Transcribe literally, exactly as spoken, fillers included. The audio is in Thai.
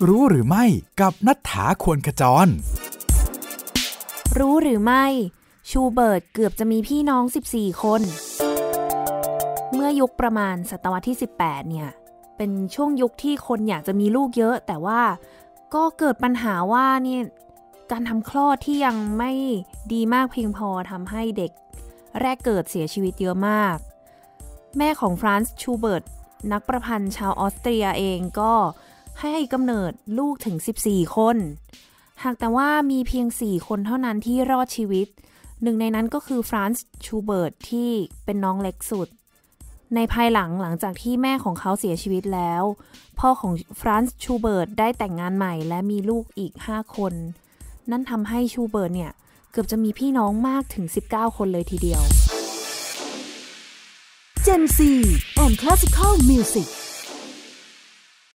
รู้หรือไม่กับณัฐฐา ควรขจรรู้หรือไม่ชูเบิร์ตเกือบจะมีพี่น้องสิบสี่คนเมื่อยุคประมาณศตวรรษที่สิบแปดเนี่ยเป็นช่วงยุคที่คนอยากจะมีลูกเยอะแต่ว่าก็เกิดปัญหาว่านี่การทำคลอดที่ยังไม่ดีมากเพียงพอทำให้เด็กแรกเกิดเสียชีวิตเยอะมากแม่ของฟรานซ์ชูเบิร์ตนักประพันธ์ชาวออสเตรียเองก็ให้กำเนิดลูกถึงสิบสี่คนหากแต่ว่ามีเพียงสี่คนเท่านั้นที่รอดชีวิตหนึ่งในนั้นก็คือฟรานซ์ชูเบิร์ตที่เป็นน้องเล็กสุดในภายหลังหลังจากที่แม่ของเขาเสียชีวิตแล้วพ่อของฟรานซ์ชูเบิร์ตได้แต่งงานใหม่และมีลูกอีกห้าคนนั่นทำให้ชูเบิร์ตเนี่ยเกือบจะมีพี่น้องมากถึงสิบเก้าคนเลยทีเดียว Gen Z and Classical Music